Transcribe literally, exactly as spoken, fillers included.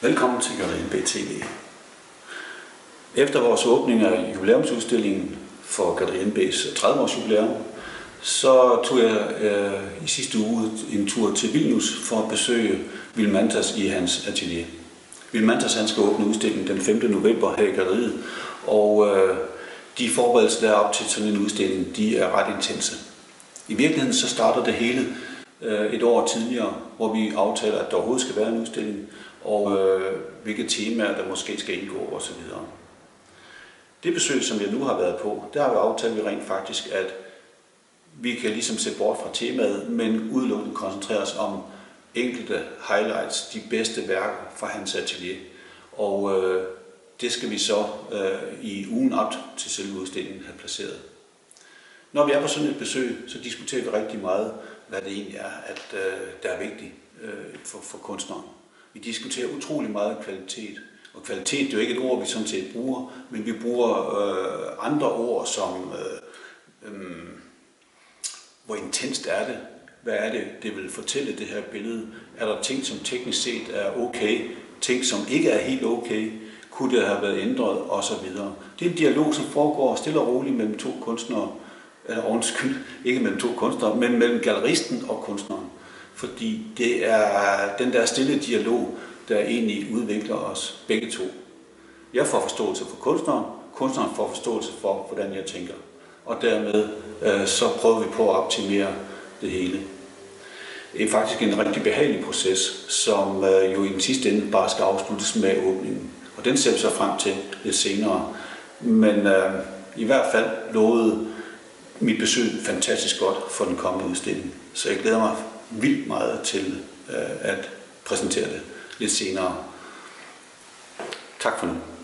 Velkommen til Galleri N B T V. Efter vores åbning af jubilæumsudstillingen for Galleri N B's tredive års jubilæum, så tog jeg øh, i sidste uge en tur til Vilnius for at besøge Will Mantas i hans atelier. Will Mantas han skal åbne udstillingen den femte november her i galleriet, og øh, de forberedelser der op til sådan en udstilling, de er ret intense. I virkeligheden så starter det hele øh, et år tidligere, hvor vi aftaler, at der overhovedet skal være en udstilling, og øh, hvilke temaer der måske skal indgå osv. Det besøg, som jeg nu har været på, der har vi aftalt vi rent faktisk, at vi kan ligesom se bort fra temaet, men udelukkende koncentrere os om enkelte highlights, de bedste værker fra hans atelier. Og øh, det skal vi så øh, i ugen op til selve udstillingen have placeret. Når vi er på sådan et besøg, så diskuterer vi rigtig meget, hvad det egentlig er, at øh, der er vigtigt øh, for, for kunstneren. Vi diskuterer utrolig meget kvalitet. Og kvalitet det er jo ikke et ord, vi sådan set bruger, men vi bruger øh, andre ord som, øh, øh, hvor intenst er det? Hvad er det, det vil fortælle det her billede? Er der ting, som teknisk set er okay? Ting, som ikke er helt okay? Kunne det have været ændret? Og så videre. Det er en dialog, som foregår stille og roligt mellem to kunstnere. Eller undskyld, ikke mellem to kunstnere, men mellem galleristen og kunstneren. Fordi det er den der stille dialog, der egentlig udvikler os begge to. Jeg får forståelse for kunstneren, kunstneren får forståelse for, hvordan jeg tænker. Og dermed øh, så prøver vi på at optimere det hele. Det er faktisk en rigtig behagelig proces, som øh, jo i den sidste ende bare skal afsluttes med åbningen. Og den ser vi så frem til lidt senere. Men øh, i hvert fald lovede mit besøg fantastisk godt for den kommende udstilling. Så jeg glæder mig vildt meget til øh, at præsentere det lidt senere. Tak for nu.